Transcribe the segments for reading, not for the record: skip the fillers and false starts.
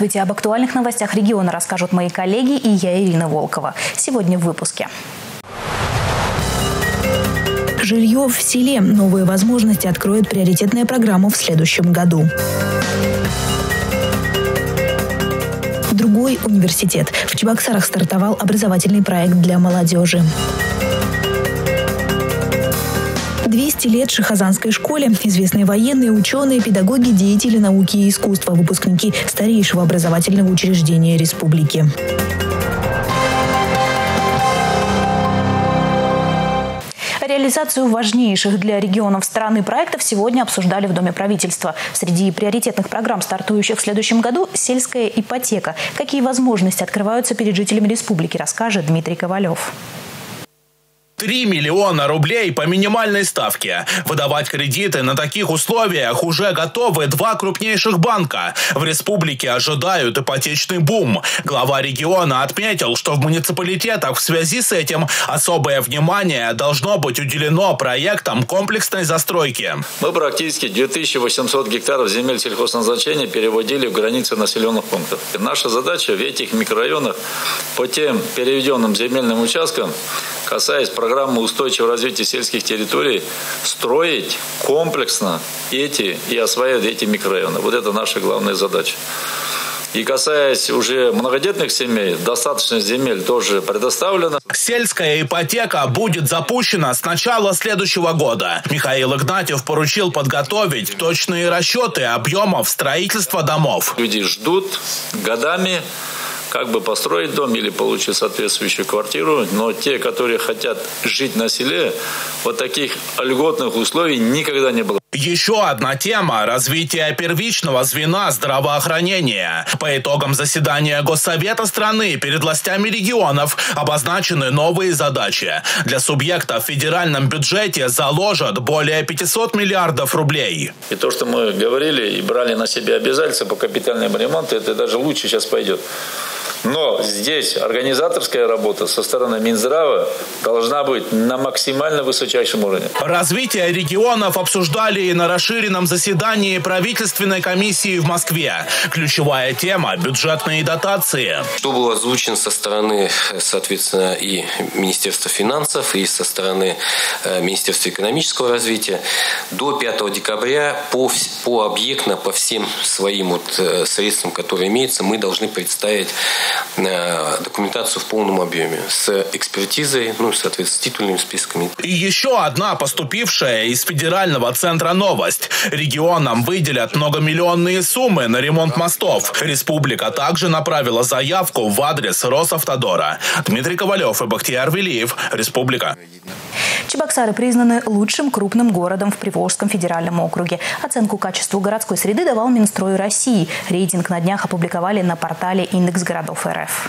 Здравствуйте! Об актуальных новостях региона расскажут мои коллеги и я, Ирина Волкова. Сегодня в выпуске. Жилье в селе. Новые возможности откроет приоритетная программа в следующем году. Другой университет. В Чебоксарах стартовал образовательный проект для молодежи. 200 лет Шахазанской школе. Известные военные, ученые, педагоги, деятели науки и искусства, выпускники старейшего образовательного учреждения республики. Реализацию важнейших для регионов страны проектов сегодня обсуждали в Доме правительства. Среди приоритетных программ, стартующих в следующем году, сельская ипотека. Какие возможности открываются перед жителями республики, расскажет Дмитрий Ковалев. 3 миллиона рублей по минимальной ставке. Выдавать кредиты на таких условиях уже готовы 2 крупнейших банка. В республике ожидают ипотечный бум. Глава региона отметил, что в муниципалитетах в связи с этим особое внимание должно быть уделено проектам комплексной застройки. Мы практически 2800 гектаров земель сельхозназначения переводили в границы населенных пунктов. Наша задача в этих микрорайонах по тем переведенным земельным участкам, касаясь программы устойчивого развития сельских территорий, строить комплексно и осваивать эти микрорайоны. Вот это наша главная задача. И касаясь уже многодетных семей, достаточно земель тоже предоставлено. Сельская ипотека будет запущена с начала следующего года. Михаил Игнатьев поручил подготовить точные расчеты объемов строительства домов. Люди ждут годами, как бы построить дом или получить соответствующую квартиру. Но те, которые хотят жить на селе, вот таких льготных условий никогда не было. Еще одна тема – развитие первичного звена здравоохранения. По итогам заседания Госсовета страны перед властями регионов обозначены новые задачи. Для субъектов в федеральном бюджете заложат более 500 миллиардов рублей. И то, что мы говорили и брали на себя обязательства по капитальному ремонту, это даже лучше сейчас пойдет. Но здесь организаторская работа со стороны Минздрава должна быть на максимально высочайшем уровне. Развитие регионов обсуждали и на расширенном заседании правительственной комиссии в Москве. Ключевая тема – бюджетные дотации. Что было озвучено со стороны, соответственно, и Министерства финансов, и со стороны Министерства экономического развития. До 5 декабря по объектно, по всем своим средствам, которые имеются, мы должны представить документацию в полном объеме с экспертизой, соответственно, с титульными списками. И еще одна поступившая из федерального центра новость. Регионам выделят многомиллионные суммы на ремонт мостов. Республика также направила заявку в адрес Росавтодора. Дмитрий Ковалев и Бахтияр Велиев. Республика. Чебоксары признаны лучшим крупным городом в Приволжском федеральном округе. Оценку качеству городской среды давал Минстрой России. Рейтинг на днях опубликовали на портале «Индекс городов РФ».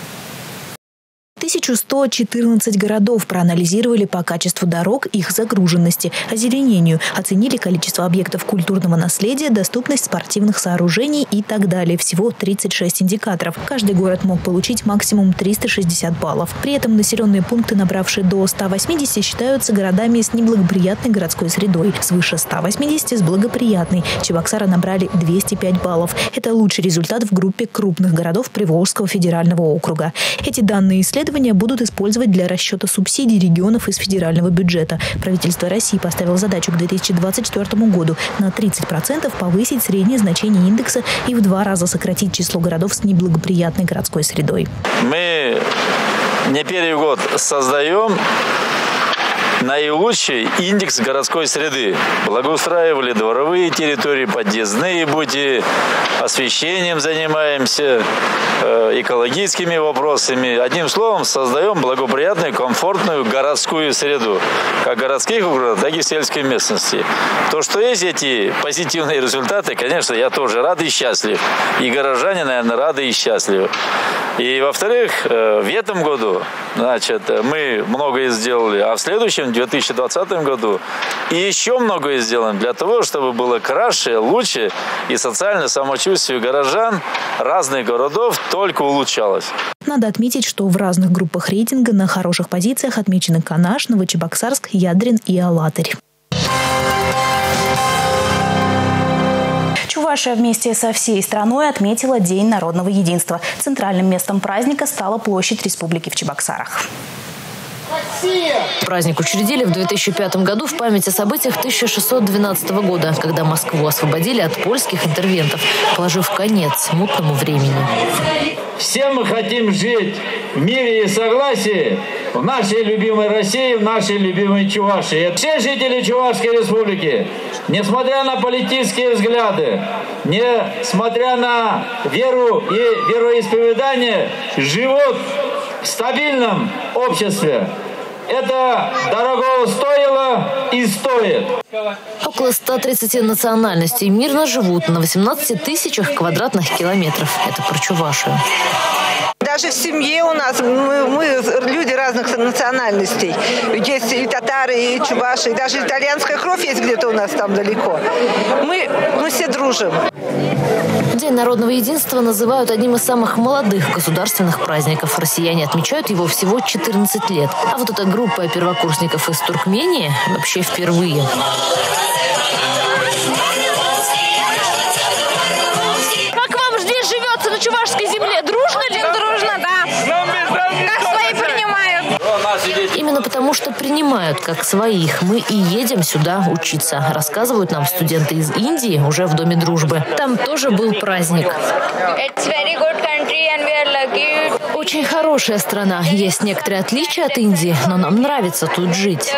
1114 городов проанализировали по качеству дорог, их загруженности, озеленению, оценили количество объектов культурного наследия, доступность спортивных сооружений и так далее. Всего 36 индикаторов. Каждый город мог получить максимум 360 баллов. При этом населенные пункты, набравшие до 180, считаются городами с неблагоприятной городской средой. Свыше 180 с благоприятной. Чебоксары набрали 205 баллов. Это лучший результат в группе крупных городов Приволжского федерального округа. Эти данные исследования будут использовать для расчета субсидий регионов из федерального бюджета. Правительство России поставило задачу к 2024 году на 30% повысить среднее значение индекса и в 2 раза сократить число городов с неблагоприятной городской средой. Мы не первый год создаем наилучший индекс городской среды. Благоустраивали дворовые территории, подъездные пути, освещением занимаемся, экологическими вопросами. Одним словом, создаем благоприятную, комфортную городскую среду. Как городских округов, так и сельской местности. То, что есть эти позитивные результаты, конечно, я тоже рад и счастлив. И горожане, наверное, рады и счастливы. И, во-вторых, в этом году, мы многое сделали, а в следующем, в 2020 году, и еще многое сделаем для того, чтобы было краше, лучше, и социальное самочувствие горожан разных городов только улучшалось. Надо отметить, что в разных группах рейтинга на хороших позициях отмечены Канаш, Новочебоксарск, Ядрин и Алатырь. Чувашия вместе со всей страной отметила День народного единства. Центральным местом праздника стала площадь Республики в Чебоксарах. Праздник учредили в 2005 году в память о событиях 1612 года, когда Москву освободили от польских интервентов, положив конец мутному времени. Все мы хотим жить в мире и согласии в нашей любимой России, в нашей любимой Чувашии. Все жители Чувашской республики, несмотря на политические взгляды, несмотря на веру и вероисповедание, живут в стабильном обществе. Это дорого стоило и стоит. Около 130 национальностей мирно живут на 18 тысячах квадратных километров. Это про Чувашию. Даже в семье у нас мы люди разных национальностей. Есть и татары, и чуваши, и даже итальянская кровь есть где-то у нас там далеко. Мы все дружим. День народного единства называют одним из самых молодых государственных праздников. Россияне отмечают его всего 14 лет. А вот эта группа первокурсников из Туркмении вообще впервые. Как вам здесь живется на чувашской земле? Дружно ли? Дружно, да. Как свои принимают. Именно потому, что принимают как своих, мы и едем сюда учиться, рассказывают нам студенты из Индии уже в Доме дружбы. Там тоже был праздник. Очень хорошая страна. Есть некоторые отличия от Индии, но нам нравится тут жить.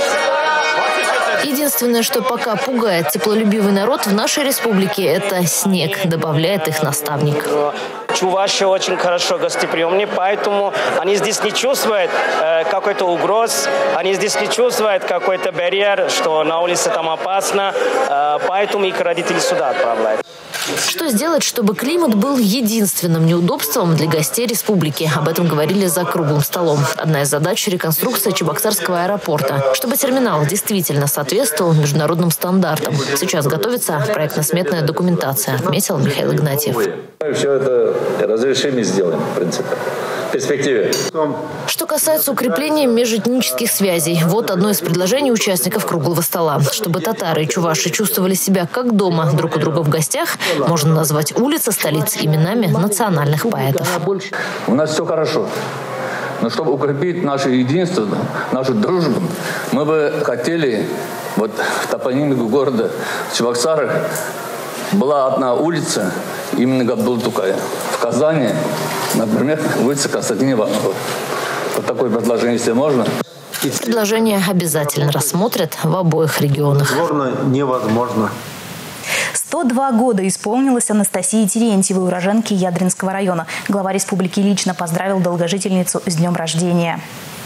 Единственное, что пока пугает теплолюбивый народ в нашей республике, это снег, добавляет их наставник. Чуваши очень хорошо гостеприимны, поэтому они здесь не чувствуют какой-то угроз, они здесь не чувствуют какой-то барьер, что на улице там опасно, поэтому их родители сюда отправляют. Что сделать, чтобы климат был единственным неудобством для гостей республики? Об этом говорили за круглым столом. Одна из задач – реконструкция Чебоксарского аэропорта, чтобы терминал действительно соответствовал международным стандартам. Сейчас готовится проектно-сметная документация, отметил Михаил Игнатьев. Все это разрешим и сделаем, в принципе. В перспективе. Что касается укрепления межэтнических связей, вот одно из предложений участников круглого стола. Чтобы татары и чуваши чувствовали себя как дома друг у друга в гостях, можно назвать улицы столиц именами национальных поэтов. У нас все хорошо. Но чтобы укрепить наше единство, нашу дружбу, мы бы хотели, вот в топонимике города Чебоксары была одна улица, именно Габдул-Тукая. В Казани, например, улица Константина Иванова. Вот такое предложение, если можно. Предложение обязательно рассмотрят в обоих регионах. Невозможно. 102 года исполнилось Анастасии Терентьевой, уроженке Ядринского района. Глава республики лично поздравил долгожительницу с днем рождения.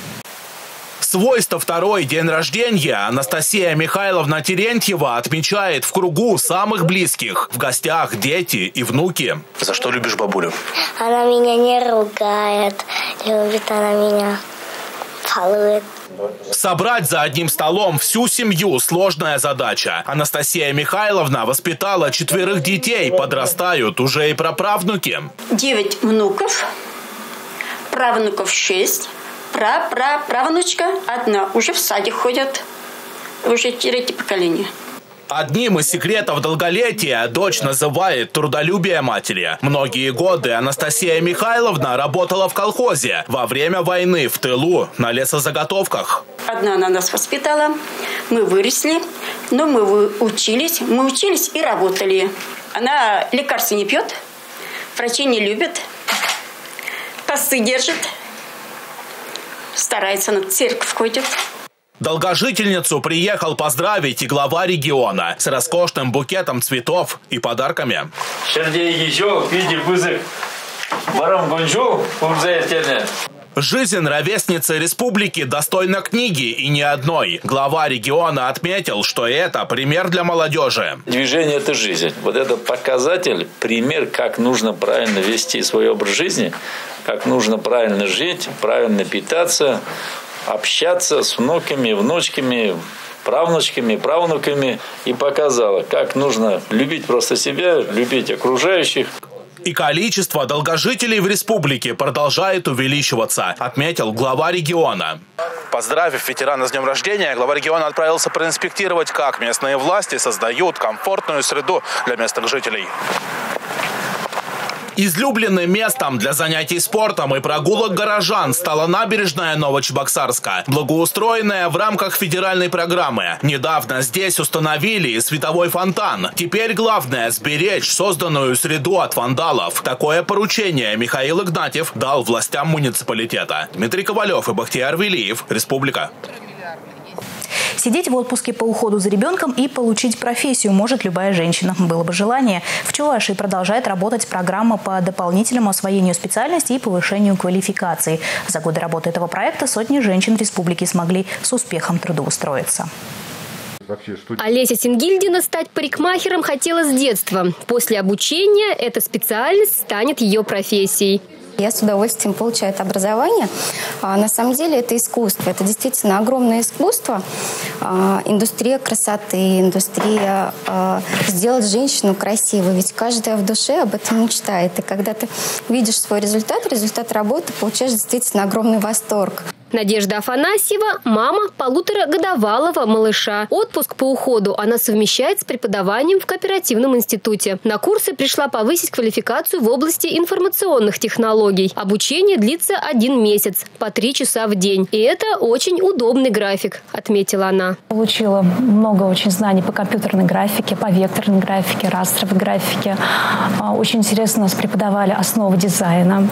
Свой 102-й день рождения Анастасия Михайловна Терентьева отмечает в кругу самых близких. В гостях дети и внуки. За что любишь бабулю? Она меня не ругает. Любит она меня. Балует. Собрать за одним столом всю семью – сложная задача. Анастасия Михайловна воспитала 4 детей. Подрастают уже и праправнуки. 9 внуков, правнуков 6. Правнучка одна, уже в садик ходят, уже 3 поколения. Одним из секретов долголетия дочь называет трудолюбие матери. Многие годы Анастасия Михайловна работала в колхозе. Во время войны в тылу на лесозаготовках. Одна она нас воспитала, мы выросли, но мы учились и работали. Она лекарства не пьет, врачей не любит, посты держит. Старается, на церковь ходит. Долгожительницу приехал поздравить и глава региона с роскошным букетом цветов и подарками. Жизнь ровесницы республики достойна книги и не одной. Глава региона отметил, что это пример для молодежи. Движение – это жизнь. Вот это показатель, пример, как нужно правильно вести свой образ жизни, как нужно правильно жить, правильно питаться, общаться с внуками, внучками, правнучками, правнуками. И показала, как нужно любить просто себя, любить окружающих. И количество долгожителей в республике продолжает увеличиваться, отметил глава региона. Поздравив ветерана с днем рождения, глава региона отправился проинспектировать, как местные власти создают комфортную среду для местных жителей. Излюбленным местом для занятий спортом и прогулок горожан стала набережная Новочебоксарска, благоустроенная в рамках федеральной программы. Недавно здесь установили световой фонтан. Теперь главное – сберечь созданную среду от вандалов. Такое поручение Михаил Игнатьев дал властям муниципалитета. Дмитрий Ковалев и Бахтияр Велиев. Республика. Сидеть в отпуске по уходу за ребенком и получить профессию может любая женщина. Было бы желание. В Чувашии продолжает работать программа по дополнительному освоению специальности и повышению квалификации. За годы работы этого проекта сотни женщин республики смогли с успехом трудоустроиться. Олеся Сингильдина стать парикмахером хотела с детства. После обучения эта специальность станет ее профессией. Я с удовольствием получаю это образование. На самом деле это искусство. Это действительно огромное искусство. Индустрия красоты, индустрия сделать женщину красивой. Ведь каждая в душе об этом мечтает. И когда ты видишь свой результат работы, получаешь действительно огромный восторг. Надежда Афанасьева – мама полуторагодовалого малыша. Отпуск по уходу она совмещает с преподаванием в кооперативном институте. На курсы пришла повысить квалификацию в области информационных технологий. Обучение длится 1 месяц, по 3 часа в день. И это очень удобный график, отметила она. Получила много очень знаний по компьютерной графике, по векторной графике, растровой графике. Очень интересно нас преподавали основы дизайна.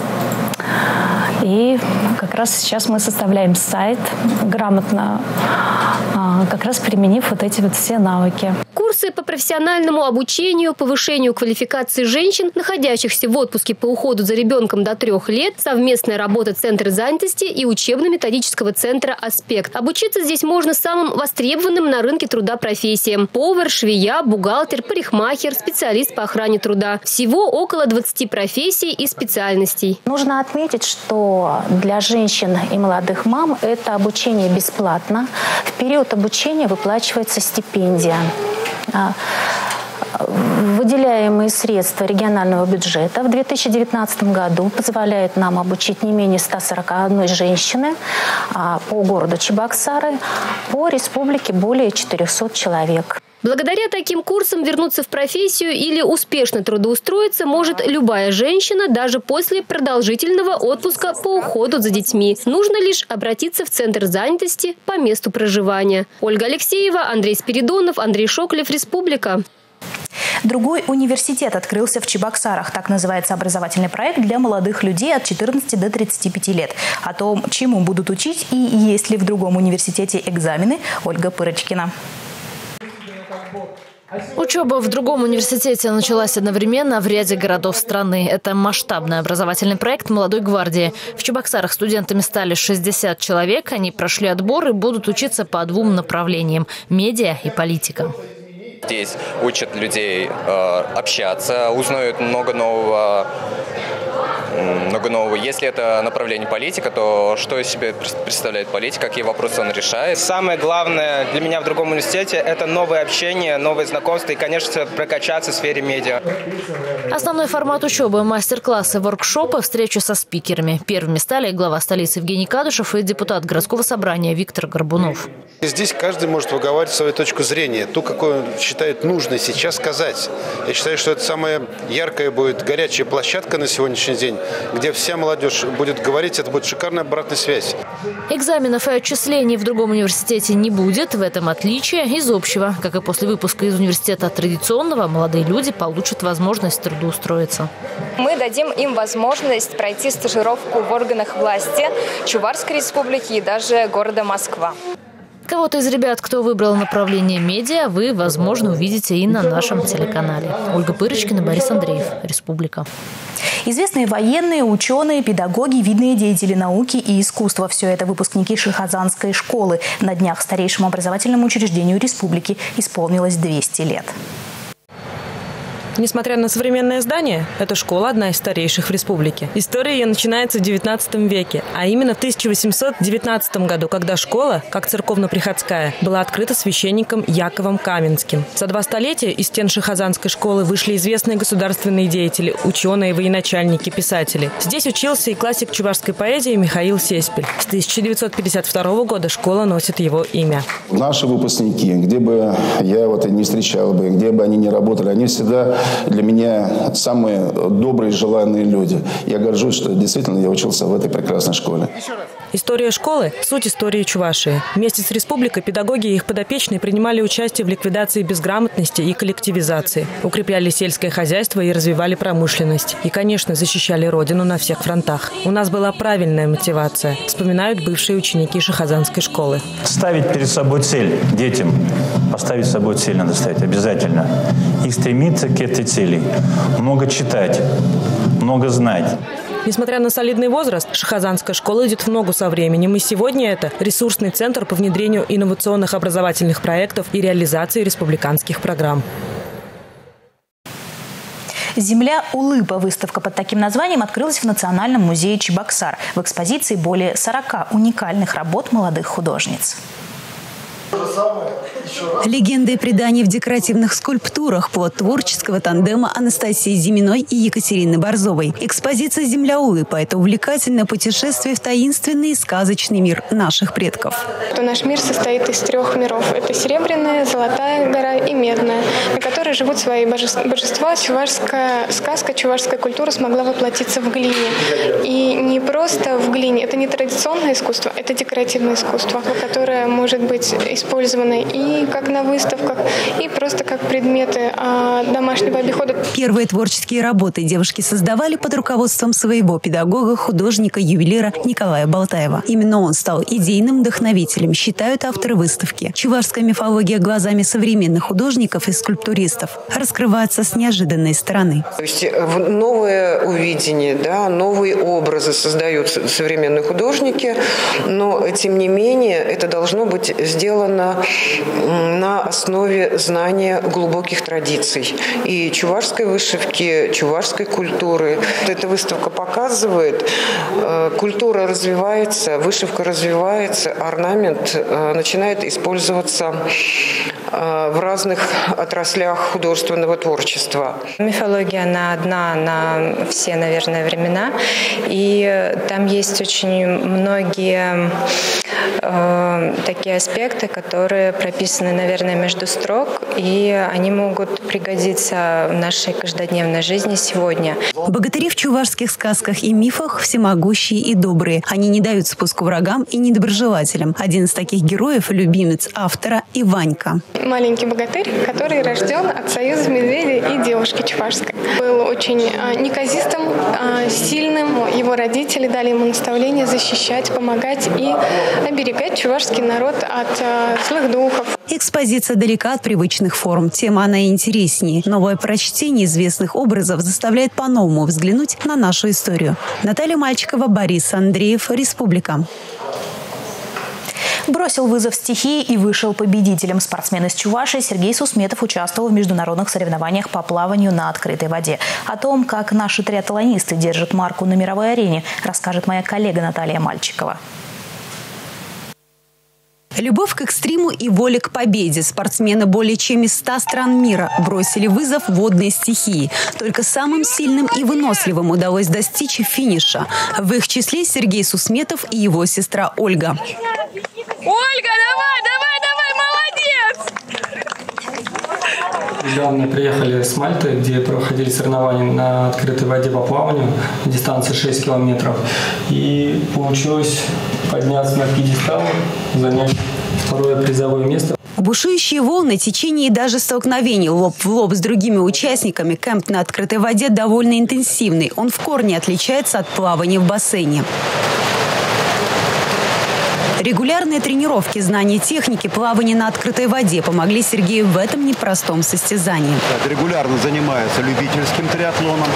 И как раз сейчас мы составляем сайт, грамотно, как раз применив вот эти все навыки. Курсы по профессиональному обучению, повышению квалификации женщин, находящихся в отпуске по уходу за ребенком до 3 лет, совместная работа Центра занятости и учебно-методического центра «Аспект». Обучиться здесь можно самым востребованным на рынке труда профессиям – повар, швея, бухгалтер, парикмахер, специалист по охране труда. Всего около 20 профессий и специальностей. Нужно отметить, что для женщин и молодых мам это обучение бесплатно. В период обучения выплачивается стипендия. Выделяемые средства регионального бюджета в 2019 году позволяют нам обучить не менее 141 женщины по городу Чебоксары, по республике более 400 человек. Благодаря таким курсам вернуться в профессию или успешно трудоустроиться может любая женщина даже после продолжительного отпуска по уходу за детьми. Нужно лишь обратиться в Центр занятости по месту проживания. Ольга Алексеева, Андрей Спиридонов, Андрей Шоклев, Республика. Другой университет открылся в Чебоксарах. Так называется образовательный проект для молодых людей от 14 до 35 лет. О том, чему будут учить и есть ли в другом университете экзамены, Ольга Пырочкина. Учеба в другом университете началась одновременно в ряде городов страны. Это масштабный образовательный проект «Молодой гвардии». В Чебоксарах студентами стали 60 человек. Они прошли отбор и будут учиться по 2 направлениям – медиа и политика. Здесь учат людей общаться, узнают много нового. Если это направление политика, то что из себя представляет политика, какие вопросы он решает? Самое главное для меня в другом университете – это новое общение, новые знакомства и, конечно, прокачаться в сфере медиа. Основной формат учебы – мастер-классы, воркшопы, встречи со спикерами. Первыми стали глава столицы Евгений Кадышев и депутат городского собрания Виктор Горбунов. Здесь каждый может выговаривать свою точку зрения, ту, какую он считает нужной сейчас сказать. Я считаю, что это самая яркая будет, горячая площадка на сегодняшний день, где вся молодежь будет говорить, это будет шикарная обратная связь. Экзаменов и отчислений в другом университете не будет. В этом отличие из общего. Как и после выпуска из университета традиционного, молодые люди получат возможность трудоустроиться. Мы дадим им возможность пройти стажировку в органах власти Чувашской республики и даже города Москва. Кого-то из ребят, кто выбрал направление медиа, вы, возможно, увидите и на нашем телеканале. Ольга Пырочкина, Борис Андреев, Республика. Известные военные, ученые, педагоги, видные деятели науки и искусства. Все это выпускники Шихазанской школы. На днях старейшему образовательному учреждению республики исполнилось 200 лет. Несмотря на современное здание, эта школа одна из старейших в республике. История ее начинается в XIX веке, а именно в 1819 году, когда школа, как церковно-приходская, была открыта священником Яковом Каменским. За 2 столетия из стен Шахазанской школы вышли известные государственные деятели, ученые, военачальники, писатели. Здесь учился и классик чувашской поэзии Михаил Сеспель. С 1952 года школа носит его имя. Наши выпускники, где бы я и не встречал бы, где бы они ни работали, они всегда для меня самые добрые, желанные люди. Я горжусь, что действительно я учился в этой прекрасной школе. История школы – суть истории Чувашии. Вместе с республикой педагоги и их подопечные принимали участие в ликвидации безграмотности и коллективизации, укрепляли сельское хозяйство и развивали промышленность. И, конечно, защищали родину на всех фронтах. У нас была правильная мотивация, вспоминают бывшие ученики Шахазанской школы. Ставить перед собой цель детям, поставить перед собой цель надо ставить обязательно. И стремиться к этой цели. Много читать, много знать. Несмотря на солидный возраст, Шахазанская школа идет в ногу со временем. И сегодня это ресурсный центр по внедрению инновационных образовательных проектов и реализации республиканских программ. «Земля улыба» – выставка под таким названием открылась в Национальном музее Чебоксар. В экспозиции более 40 уникальных работ молодых художниц. Легенды и предания в декоративных скульптурах – плод творческого тандема Анастасии Зиминой и Екатерины Борзовой. Экспозиция «Земля улыба» – это увлекательное путешествие в таинственный и сказочный мир наших предков. Наш мир состоит из 3 миров. Это Серебряная, Золотая гора и Медная, на которой живут свои божества. Чувашская сказка, чувашская культура смогла воплотиться в глине. И не просто в глине. Это не традиционное искусство, это декоративное искусство, которое может быть использованы и как на выставках, и просто как предметы домашнего обихода. Первые творческие работы девушки создавали под руководством своего педагога, художника, ювелира Николая Болтаева. Именно он стал идейным вдохновителем, считают авторы выставки. Чувашская мифология глазами современных художников и скульптуристов раскрывается с неожиданной стороны. То есть новое увидение, новые образы создают современные художники, но тем не менее это должно быть сделано на основе знания глубоких традиций и чувашской вышивки, чувашской культуры. Эта выставка показывает, культура развивается, вышивка развивается, орнамент начинает использоваться в разных отраслях художественного творчества. Мифология, она одна на все, наверное, времена, и там есть очень многие такие аспекты, которые прописаны, наверное, между строк, и они могут пригодиться в нашей каждодневной жизни сегодня. Богатыри в чувашских сказках и мифах всемогущие и добрые. Они не дают спуску врагам и недоброжелателям. Один из таких героев – любимец автора Иванька. Маленький богатырь, который рожден от союза медведя и девушки чувашской. Был очень неказистым, сильным. Его родители дали ему наставление защищать, помогать и оберегать чувашский народ от злых духов. Экспозиция далека от привычных форм. Тема она и интереснее. Новое прочтение известных образов заставляет по-новому взглянуть на нашу историю. Наталья Мальчикова, Борис Андреев, Республика. Бросил вызов стихии и вышел победителем. Спортсмен из Чувашии Сергей Сусметов участвовал в международных соревнованиях по плаванию на открытой воде. О том, как наши триатлонисты держат марку на мировой арене, расскажет моя коллега Наталья Мальчикова. Любовь к экстриму и воля к победе. Спортсмены более чем из 100 стран мира бросили вызов водной стихии. Только самым сильным и выносливым удалось достичь финиша. В их числе Сергей Сусметов и его сестра Ольга. Ольга, давай, молодец! Недавно приехали с Мальты, где проходили соревнования на открытой воде по плаванию, дистанция 6 километров. И получилось подняться на пьедестал, занять 2-е призовое место. Бушующие волны, течение и даже столкновения лоб в лоб с другими участниками кэмп на открытой воде довольно интенсивный. Он в корне отличается от плавания в бассейне. Регулярные тренировки, знания техники, плавания на открытой воде помогли Сергею в этом непростом состязании. Регулярно занимается любительским триатлоном,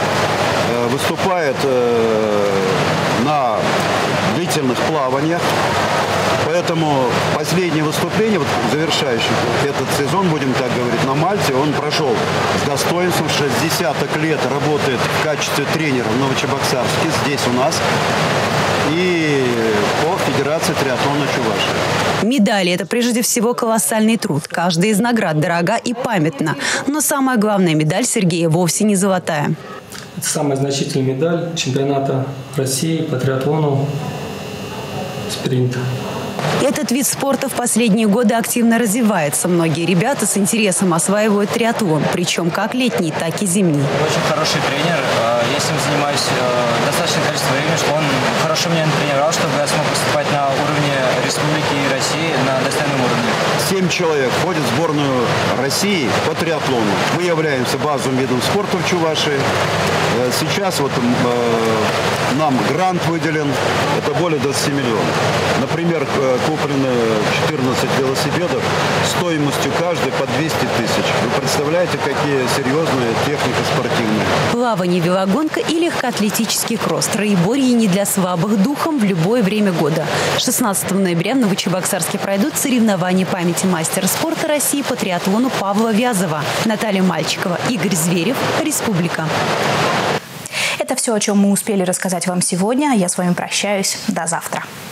выступает на длительных плаваниях. Поэтому последнее выступление, вот завершающий этот сезон, будем так говорить, на Мальте, он прошел с достоинством. 60 лет работает в качестве тренера в Новочебоксарске, здесь у нас, и по Федерации триатлона Чувашии. Медали – это прежде всего колоссальный труд. Каждая из наград дорога и памятна. Но самая главная медаль Сергея вовсе не золотая. Это самая значительная медаль чемпионата России по триатлону спринт. Этот вид спорта в последние годы активно развивается. Многие ребята с интересом осваивают триатлон, причем как летний, так и зимний. Очень хороший тренер. Я с ним занимаюсь достаточное количество времени, что он хорошо меня натренировал, чтобы я смог выступать на уровне республики и России на достойном уровне. 7 человек входят в сборную России по триатлону. Мы являемся базовым видом спорта в Чувашии. Сейчас вот нам грант выделен, это более 20 миллионов. Например, куплены 14 велосипедов стоимостью каждый по 200 тысяч. Вы представляете, какие серьезные техника спортивная. Плавание, велогонка и легкоатлетический кросс. Троеборье не для слабых духом в любое время года. 16 ноября в Новочебоксарске пройдут соревнования памяти мастера спорта России по триатлону Павла Вязова. Наталья Мальчикова, Игорь Зверев, Республика. Это все, о чем мы успели рассказать вам сегодня. Я с вами прощаюсь. До завтра.